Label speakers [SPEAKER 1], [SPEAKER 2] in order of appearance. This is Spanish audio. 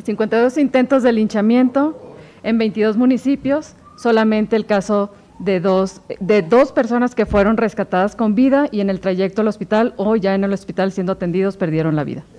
[SPEAKER 1] 52 intentos de linchamiento en 22 municipios, solamente el caso de dos personas que fueron rescatadas con vida y en el trayecto al hospital o ya en el hospital siendo atendidos perdieron la vida.